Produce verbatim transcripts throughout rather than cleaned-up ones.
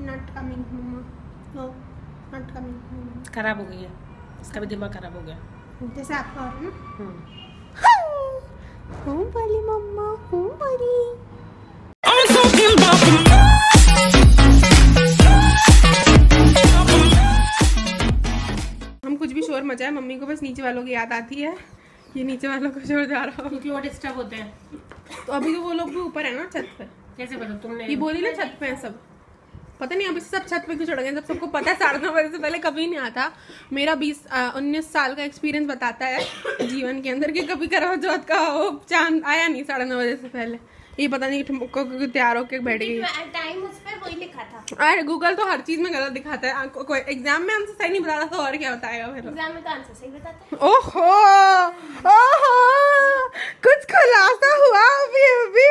Not coming mamma, no not coming. खराब हो गई है, इसका भी दिमाग खराब हो गया जैसे आपका और ना। हूँ वाली मम्मा, हूँ वाली। हम कुछ भी शोर मचाए, मम्मी को बस नीचे वालों की याद आती है। ये नीचे वालों को शोर जा रहा हो क्योंकि वो डिस्टर्ब होते हैं। तो अभी तो वो लोग भी ऊपर है ना छत पे। कैसे पता तुमने? ये बोली ना छत पे है सब। पता नहीं अभी सब छत पे क्यों चढ़ गए, जब सबको पता है साढ़े नौ बजे से पहले कभी नहीं आता। मेरा बीस उन्नीस साल का एक्सपीरियंस बताता है जीवन के अंदर कि कभी करवा चौथ का वो चांद आया नहीं साढ़े नौ बजे से पहले। ये पता नहीं क्योंकि तैयार होकर बैठ गई। टाइम उस पर वही लिखा था। अरे गूगल तो हर चीज में गलत दिखाता है। कोई एग्जाम में आंसर सही नहीं बताता तो और क्या बताएगा फिर? एग्जाम में तो आंसर सही बताता है। ओहो ओहो कुछ खुलासा हुआ अभी अभी।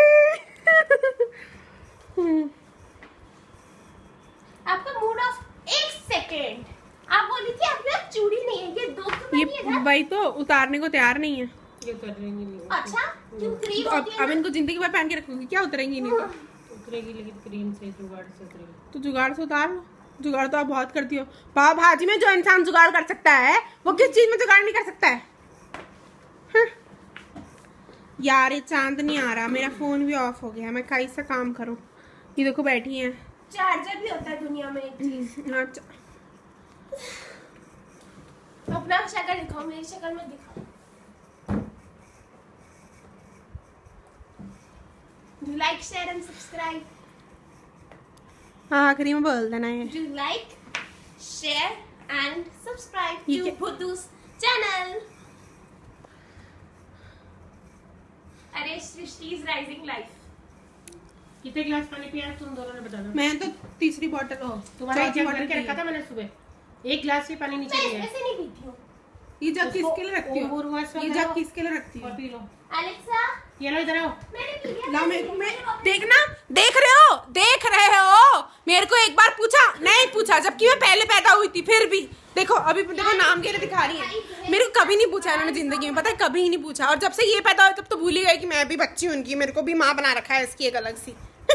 आपका मूड ऑफ एक सेकेंड। आप बोली थी आपके पास चूड़ी नहीं है, ये दो क्यों नहीं है? ये भाई तो उतारने को तैयार नहीं है। ये उतरेंगी नहीं। अच्छा क्यों? क्रीम तो अब अब इनको जिंदगी भर पहन के रखूंगी, क्या उतरेंगी नहीं? तो उतरेगी लेकिन क्रीम से, जुगाड़ से उतरेगी। तो जुगाड़ से उतार लो। जुगाड़ तो आप बहुत करती हो। पाव भाजी में जो इंसान जुगाड़ कर सकता है वो किस चीज में जुगाड़ नहीं कर सकता है? हाँ। यार ये चांद नहीं आ रहा, मेरा फोन भी ऑफ हो गया, मैं कैसा काम करूं? ये देखो बैठी है। चार्जर भी होता है दुनिया में एक चीज। अच्छा अपना शक्ल दिखाओ, मेरी शक्ल मत दिखाओ। Do like, share and subscribe. हाँ आखिरी में बोल देना है। Do like, share and subscribe ये to क्या- Buddhu's channel. अरे सृष्टि's rising life. कितने गिलास पानी पिया तुम दोनों ने बताना? मैं तो तीसरी बोतल हो तुम्हारा चौथी जग बोतल भर के रखा था मैंने सुबह। एक गिलास भी पानी नीचे मैं दिया है। ऐसे नहीं पीती हूँ। ये जग किसके लिए रखती हो? वो रुआ से ये बनाओ। जग किसके लिए रखती और हो? P low. Alexa, ये लो इधर आओ। मैंने पी लिया। ला मैं, मैं देखना देख रहे हो देख रहे हो मेरे को एक बार पूछा नहीं पूछा, जबकि मैं पहले पैदा हुई थी फिर भी। देखो अभी देखो नाम के लिए दिखा रही है। मेरे को कभी नहीं पूछा इन्होंने जिंदगी में, पता है कभी ही नहीं पूछा। और जब से ये पैदा हुई तब तो भूल ही गई कि मैं भी बच्ची हूँ उनकी। मेरे को भी माँ बना रखा है इसकी एक अलग सी।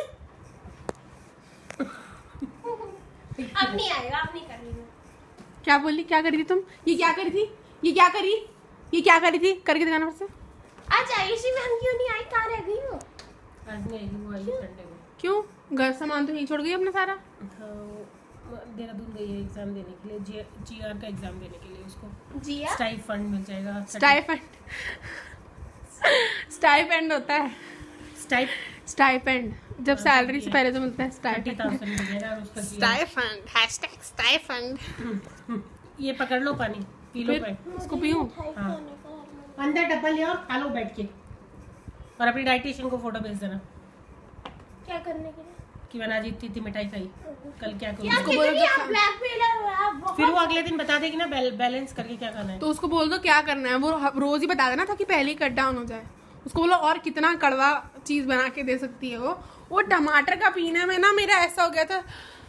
अब नहीं आएगा, अब नहीं करनी है। क्या बोली? क्या करी थी तुम? ये क्या करी थी? ये क्या करी? ये क्या करी थी? करके दिखाना फिर से। आज आयुषी मैम क्यों नहीं आई? कहाँ रह गई हो? आज नहीं आएगी, वो आएगी संडे को। क्यों? घर सामान तो यहीं छोड़ गई अपना सारा? हाँ, देहरादून गई है एग्जाम देने के लिए, जीआर का एग्जाम देने के लिए। उसको जिया स्टाइफंड मिल जाएगा। स्टाइपेंड स्टाइपेंड होता है। स्टाइप स्टाइपेंड जब सैलरी से पहले तो मिलता है थर्टी स्टाइपेंड। थाउजेंड मिल जाएगा और उसका स्टाइपेंड हैशटैग स्टाइपेंड। ये पकड़ लो पानी, पी लो। फिर उसको पीऊं? हाँ। अंदर डब्बा ले और खा लो बैठ के। और अपनी डाइटिशियन को फोटो भेज देना क्या करने के लिए? कि मैंने आज इतनी इतनी मिठाई खाई, कल क्या क्या करूँ। कितनी आप ब्लैकमेलर हो आप बहुत। फिर वो अगले दिन बता देगी ना बैल, बैलेंस करके क्या खाना है। तो उसको बोल दो क्या करना है, वो रोज ही बता देना था कि पहले ही कट डाउन हो जाए। उसको बोलो और कितना कड़वा चीज बना के दे सकती है वो। वो टमाटर का पीने में ना मेरा ऐसा हो गया था।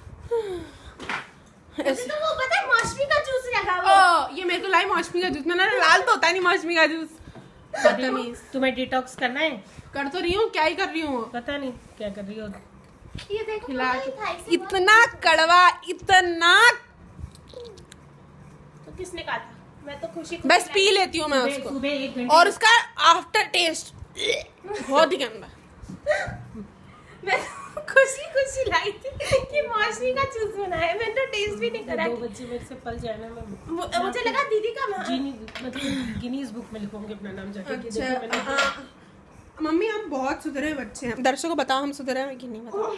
ऐसे तो वो पता है मौसमी का जूस लगा वो। ओ, ये मेरे को लाई मौसमी का जूस। मैंने लाल तो होता नहीं मौसमी का जूस। बदतमीज। तुम्हें डिटॉक्स करना है? कर तो रही हूँ, क्या ही कर रही हूँ। पता नहीं क्या कर रही हो। ये देखो खिला तुम्हारी थाई से इतना कड़वा इतना। तो किसने कहा था? मैं तो खुशी खुशी बस पी लेती हूँ मैं सुबह उसको। सुबह एक घंटे और उसका आफ्टर टेस्ट बहुत ही गंदा। मैं तो खुशी खुशी लाई थी कि मौसमी का जूस बनाया। मैंने तो टेस्ट भी नहीं करा। दो बच्चे मेरे से पल जाए ना, मैं मु- मुझे लगा दीदी का माँ- जीनी मतलब गिनीज बुक में लिखूंगी अपना नाम जाके कि अच्छा, देखो मैंने हाँ। मम्मी हम बहुत सुधरे बच्चे हैं। दर्शकों को बताओ हम सुधरे हैं कि नहीं बताओ।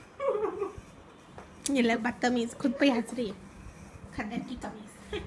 ये ले बदतमीज खुद पे हंस रही है। खद्दर की कमीज।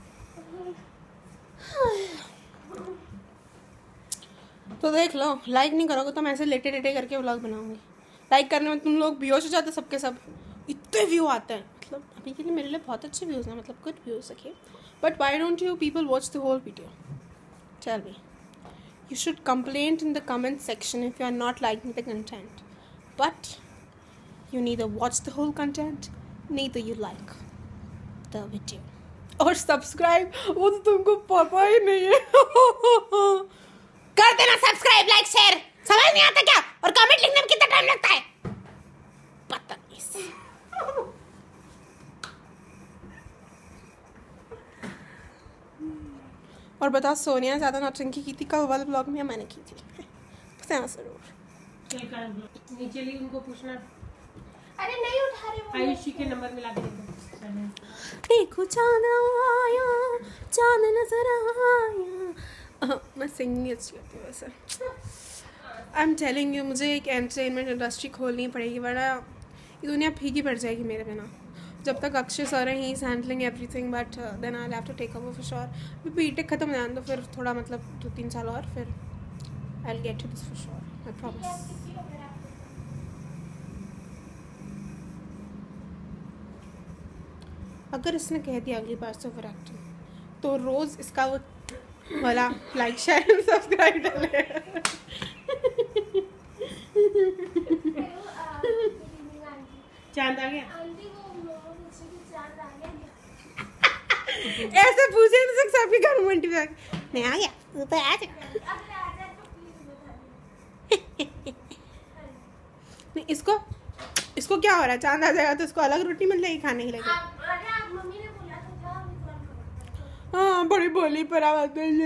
तो देख लो, लाइक नहीं करोगे तो मैं ऐसे लेटे लेटे करके व्लॉग बनाऊंगी। लाइक करने में तुम लोग बेहोश हो जाते सबके सब। इतने व्यू आते हैं, मतलब अभी के लिए मेरे लिए बहुत अच्छे व्यूज़ हैं, मतलब गुड व्यूज़ रखिए। But why don't you people watch the whole video? Tell me. You should complain in the comment section if you are not liking the content. But you neither watch the whole content, neither you like the video. और subscribe वो तो तुमको पता ही नहीं है। कर देना subscribe, like, share. समझ नहीं आता क्या? और कमेंट लिखने में कितना टाइम लगता है? पता नहीं। और बता सोनिया ज़्यादा नौटंकी की थी कल वाले ब्लॉग में, मैंने की थी जरूर। नीचे ली उनको पूछना। अरे नहीं उठा रहे वो। आयुषी के नंबर मिला के देखो। देखो चांद आया, चांद नजर आया। मैं सिंगिंग अच्छी करती हूँ वैसे। आई एम टेलिंग यू, मुझे एक एंटरटेनमेंट इंडस्ट्री खोलनी पड़ेगी वरना ये दुनिया फीकी पड़ जाएगी मेरे बिना। जब तक अक्षय सर हैं, he is handling everything, but then I have to take over for sure. अभी बीटेक खत्म हो जाने दो, फिर थोड़ा मतलब दो तीन साल और, फिर I will get to this for sure, I promise. अगर इसने कह दिया अगली बार से ओवर एक्टिंग, तो रोज इसका वो वाला लाइक शेयर एंड सब्सक्राइब डाले। चांद आ गया। ऐसे पूछे नहीं सकते आपके घर में नहीं आ गया तो आ जा। नहीं इसको इसको क्या हो रहा है, चांद आ जाएगा तो इसको अलग रोटी मिल जाएगी खाने के लिए। हाँ बड़ी बोली पर आवाज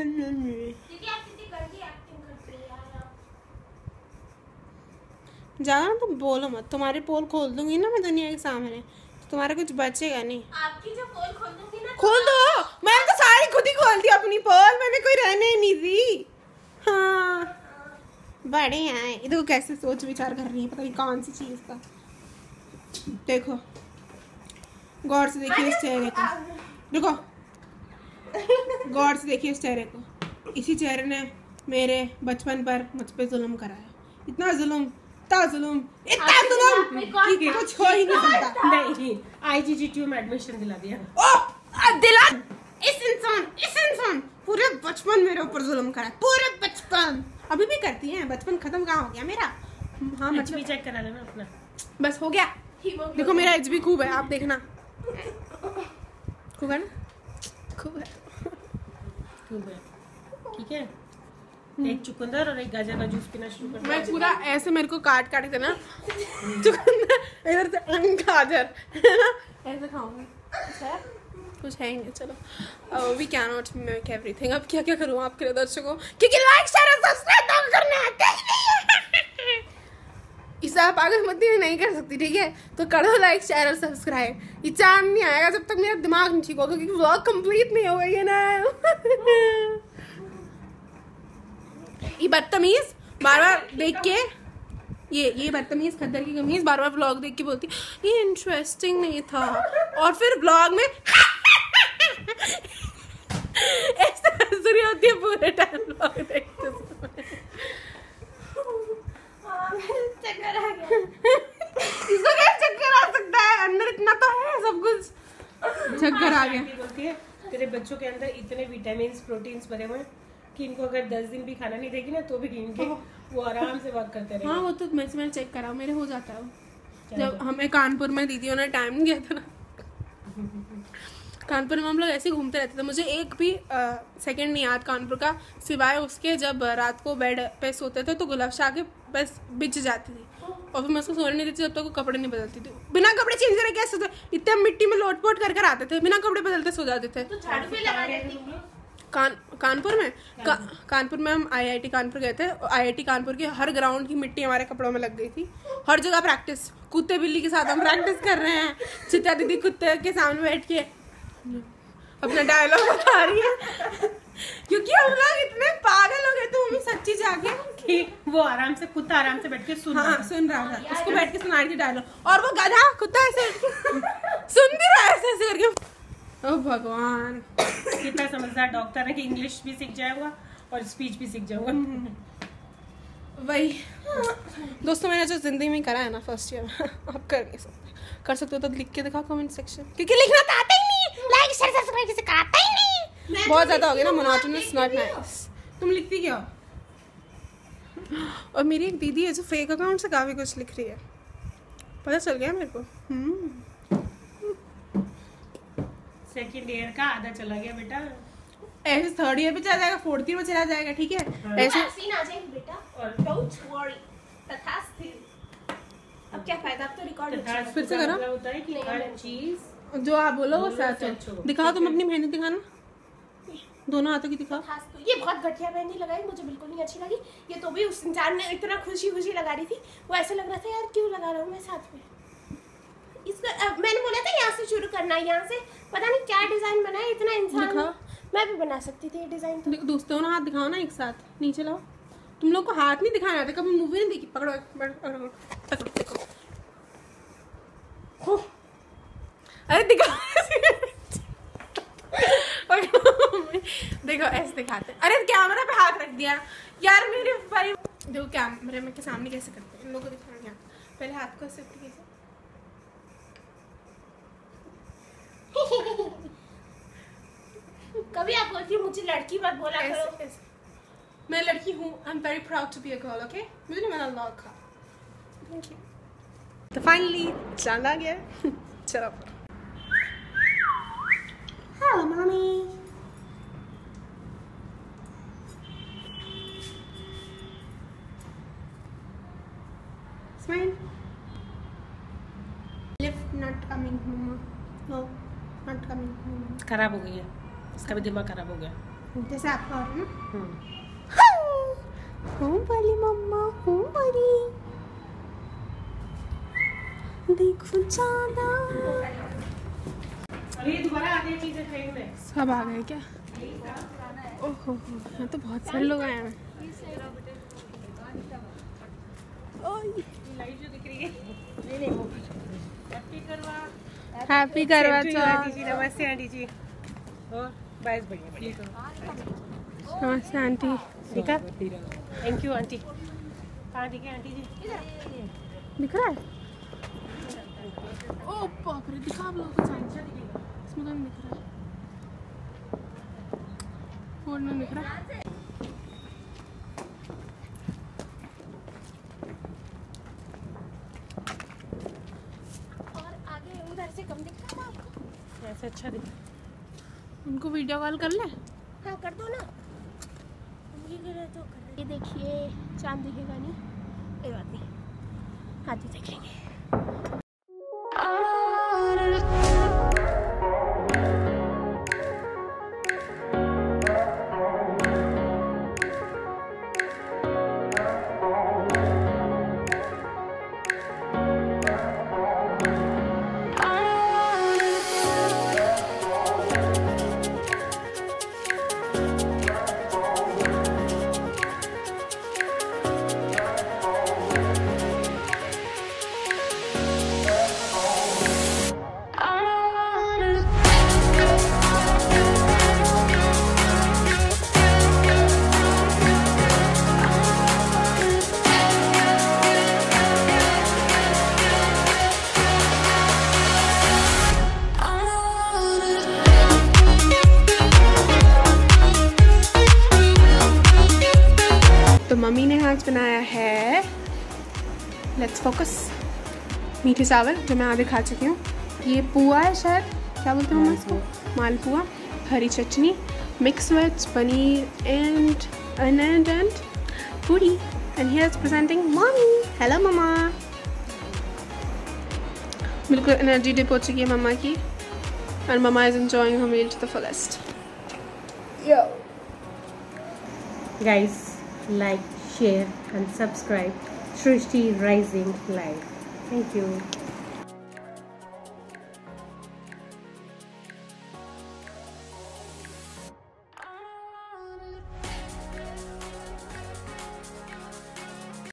ज्यादा तो बोलो मत, तुम्हारे पोल खोल दूंगी ना मैं दुनिया के सामने, तो तुम्हारा कुछ बचेगा नहीं। आपकी जो पोल खोल दूंगी ना, खोल दो, मैंने तो सारी खुद ही खोल दी अपनी पोल, मैंने कोई रहने ही नहीं दी। हाँ बड़े हैं, देखो कैसे सोच विचार कर रही है, पता नहीं कौन सी चीज का। देखो गौर से देखिए इस चेहरे को, देखो गौर से देखिए इस चेहरे को। इसी चेहरे ने मेरे बचपन पर मुझ पे जुल्म कराया, इतना जुल्म, इतना जुल्म, इतना जुल्म कि कुछ हो ही नहीं सकता। नहीं, आईजीजीटीयू में एडमिशन दिला दिया। ओ दिला, इस इंसान इस इंसान पूरे बचपन मेरे ऊपर जुल्म करा, पूरे बचपन। अभी भी करती हैं, बचपन खत्म कहाँ हो गया मेरा। हाँ मतलब चेक करा लेना अपना, बस हो गया। देखो मेरा एच भी खूब है, आप देखना खूब है ना, खूब है खूब है। ठीक है, एक चुकंदर और एक गाजर का जूस पीना शुरू कर। मैं पूरा ऐसे मेरे को काट काट के ना चुकंदर इधर से गाजर है ना ऐसे खाऊंगी। कुछ है ही नहीं, चलो we can not make everything. अब क्या क्या करूँ आपके लिए दर्शकों, क्योंकि लाइक शेयर और सब्सक्राइब तो करना है नहीं। इसे आप आगे मत नहीं कर सकती, ठीक है, तो करो लाइक शेयर और सब्सक्राइब। ये चांद नहीं आएगा जब तक मेरा दिमाग नहीं ठीक होगा, क्योंकि व्लॉग कंप्लीट नहीं हो गई है ना। ये बदतमीज बार बार देख के, ये ये बदतमीज खद्दर की कमीज बार बार व्लॉग देख के बोलती ये इंटरेस्टिंग नहीं था, और फिर व्लॉग में ऐसे हंस रही होती है पूरे टाइम व्लॉग देखते समय। चक्कर आ गया। इसको क्या चक्कर आ सकता है, अंदर इतना तो है सब कुछ, चक्कर आ गया। बोलती है तेरे बच्चों के अंदर इतने विटामिन प्रोटीन्स भरे हुए हैं कि इनको अगर दस दिन भी खाना नहीं देगी ना तो भी इनके वो आराम से वर्क करते रहेंगे। हाँ वो तो मैं मैंने चेक करा, मेरे हो जाता है वो। जब हमें कानपुर में दीदियों ने टाइम दिया था ना, कानपुर में हम लोग ऐसे घूमते रहते थे, मुझे एक भी सेकंड नहीं याद कानपुर का, सिवाय उसके जब रात को बेड पे सोते थे तो गुलाब शाह के बस बिछ जाती थी, और फिर मैं उसको सोने नहीं देती जब तक वो कपड़े नहीं बदलती थी। बिना कपड़े चेंज करे कैसे सोते, इतने मिट्टी में लोटपोट कर कर आते थे, बिना कपड़े बदलते सो जाते थे। तो झाड़ू भी लगा देती हूँ। कान कानपुर में का, कानपुर में हम आईआईटी कानपुर गए थे, आईआईटी कानपुर के हर ग्राउंड की मिट्टी हमारे कपड़ों में लग गई थी, हर जगह प्रैक्टिस, कुत्ते बिल्ली के साथ हम प्रैक्टिस कर रहे हैं, चित्रा दीदी कुत्ते के सामने बैठ के अपना डायलॉग बता रही है, क्योंकि हम लोग इतने पागल हो गए थे मम्मी सच्ची जाके कि वो आराम से कुत्ता आराम से बैठ के सुन हाँ सुन रहा था, उसको बैठ के सुना रही थी डायलॉग, और वो गधा कुत्ता ऐसे सुन भी रहा है ऐसे ऐसे करके। ओ भगवान, कितना समझदार डॉक्टर है कि इंग्लिश भी सीख जाएगा और स्पीच भी सीख जाऊंगा। वही दोस्तों मैंने जो जिंदगी में करा है ना फर्स्ट ईयर में, आप कर नहीं सकते, कर सकते हो तो लिख के दिखाओ कमेंट सेक्शन, क्योंकि लिखना तो आता ही नहीं, लाइक शेयर सब्सक्राइब किसी का आता ही नहीं, बहुत ज्यादा हो गया ना मोनोटोनस, नॉट नाइस। तुम लिखती क्या हो? और मेरी एक दीदी है जो फेक अकाउंट से काफी कुछ लिख रही है, पता चल गया मेरे को। हम्म सेकंड ईयर का आधा चला गया बेटा, ऐसे थर्ड ईयर पे चला जाएगा, फोर्थ ईयर में चला जाएगा, ठीक है हाँ। ऐसे वैक्सीन आ जाएगी बेटा, और डोंट वरी, तथास्तु। अब क्या फायदा, अब तो रिकॉर्ड हो तथा जाएगा। फिर से करो। मतलब होता है कि हर चीज जो आप बोलो वो बोलो सच सच हो। हो। दिखाओ तुम अपनी मेहनत दिखाना, दोनों हाथों की दिखा। ये बहुत घटिया मेहंदी लगाई, मुझे बिल्कुल नहीं अच्छी लगी। ये तो भी उस इंसान ने इतना खुशी खुशी लगा रही थी, वो ऐसे लग रहा था यार क्यों लगा रहा हूँ मैं साथ में। इसका अब मैंने बोला था यहाँ से शुरू करना, यहाँ से पता नहीं क्या डिजाइन बना है, इतना इंसान मैं भी बना सकती थी ये डिजाइन। तो दोस्तों ना हाथ दिखाओ ना एक साथ, नीचे लाओ। तुम लोग को हाथ नहीं दिखाना आता, कभी मूवी नहीं देखी। पकड़ो पकड़ो पकड़ो देखो। अरे दिखा देखो ऐसे दिखाते। अरे कैमरा पे हाथ रख दिया यार मेरे भाई। देखो कैमरे में के सामने कैसे करते हैं, इन लोगों को दिखाना। पहले हाथ को शिफ्ट कीजिए। कभी आप बोलती हो मुझे लड़की मत बोला करो। मैं लड़की हूँ, I am very proud to be a girl, okay. मुझे नहीं मना लॉक का। Thank you. तो फाइनली चांद आ गया। चलो hello mummy. Smile. Lift not coming mamma, no not coming. खराब हो गई है, इसका भी दिमाग खराब हो गया जैसे आपका और ना। हम्म हूँ वाली मम्मा, हूँ वाली। देखो ज्यादा। ये दोबारा आ गई चीजें ट्रेन में। सब आ गए क्या? ओहो यहाँ तो बहुत सारे लोग आए हैं। लाइट जो दिख रही है नहीं नहीं वो हैप्पी करवा हैप्पी करवा आंटी चौथ। जी। नमस्ते आंटी जी। और बाइस बढ़िया बढ़िया। नमस्ते आंटी। ठीक है, थैंक यू आंटी। कहाँ दिखे आंटी जी? दिख रहा है? ओ बाप रे, दिखा आप लोगों को साइड। इसमें तो नहीं दिख रहा है, और नहीं दिख रहा। और आगे उधर से कम दिख रहा है आपको? ऐसे अच्छा दिख रहा है। उनको वीडियो कॉल कर ले। हाँ कर दो ना, उंगली करे तो कर। ये देखिए चांद दिखेगा नहीं, कोई बात नहीं, हाथी देखेंगे। तो मम्मी ने आज बनाया है, लेट्स फोकस, मीठे चावल जो मैं आधे खा चुकी हूँ। ये पुआ है शायद, क्या बोलते हैं मम्मा इसको? मालपुआ। हरी chutney, mix veg, paneer and and and puri. And here is presenting mummy. Hello mamma. बिल्कुल एनर्जी डिप हो चुकी है मम्मा की, और मम्मा इज एंजॉयिंग हर meal to the fullest. Yo Guys, like, share and subscribe Srishti Rising Live. Thank you.